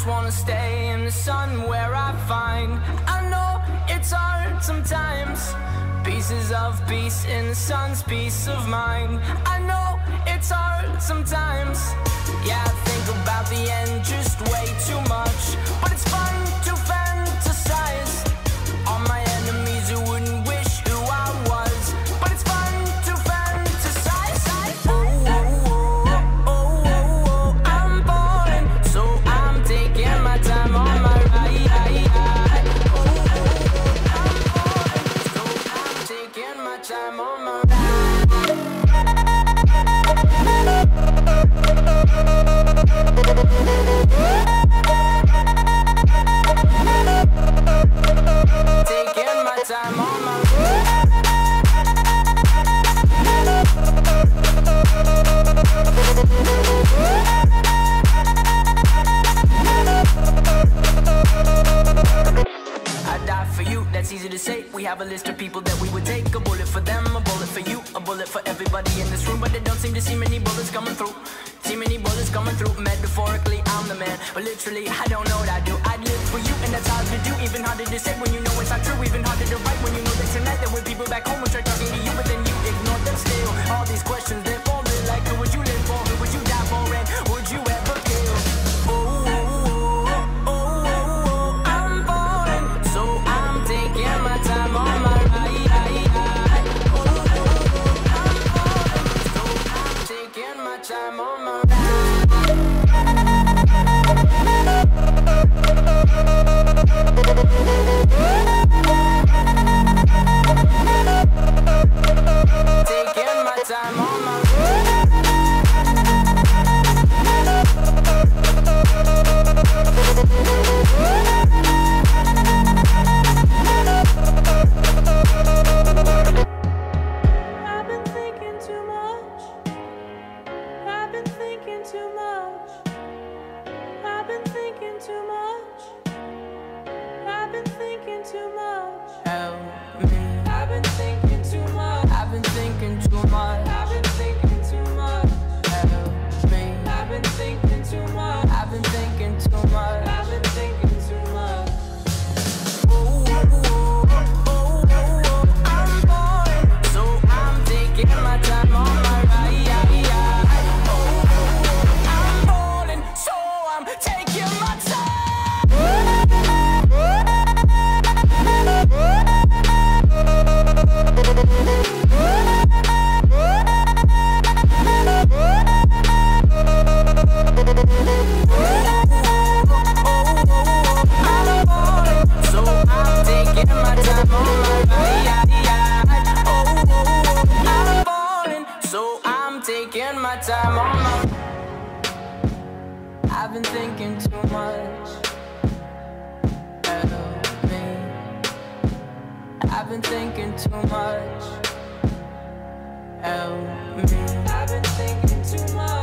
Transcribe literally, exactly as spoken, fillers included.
just wanna stay in the sun where I find. I know it's hard sometimes. Pieces of peace in the sun's peace of mind. I know it's hard sometimes. Yeah, I think about the end just way too much, but it's fun to fantasize on my enemies who wouldn't wish who I was. But it's fun to fantasize. Oh, oh, oh, oh, oh, oh. I'm falling, so I'm taking my time on my ride. Oh, oh, oh, I'm falling, so I'm taking my time on my ride. Taking my time on my I die for you, that's easy to say. We have a list of people that we would take. A bullet for them, a bullet for you, a bullet for everybody in this room. But they don't seem to see many bullets coming through. See many bullets coming through. Metaphorically, I'm the man, but literally, I don't know what I do. I'd live for you, and that's hard to do. Even harder to say when you know it's not true. Even harder to write when you know that tonight there were people back home who tried talking to you, but then you ignored them still. All these questions, they're falling like, who would you live for? Who would you die for? And would you ever kill? Oh, oh, oh, oh, oh, oh. I'm falling, so I'm taking my time on my ride. Oh, oh, oh, I'm falling, so I'm taking my time on my ride. Taking my time on my I've been thinking too much. I've been thinking too much. I've been thinking too much. I've been thinking too much. Help me. I've been thinking too much. I've been thinking too much. I've been thinking too much. Help me. I've been thinking too much. I've been thinking too much. I've been thinking too much. Oh, oh, oh, oh, oh, oh. I'm falling, so I'm taking my time on my ride. Oh, oh, oh, I'm falling, so I'm taking my time. Taking my time on my. I've been thinking too much. Help me. I've been thinking too much. Help me. I've been thinking too much.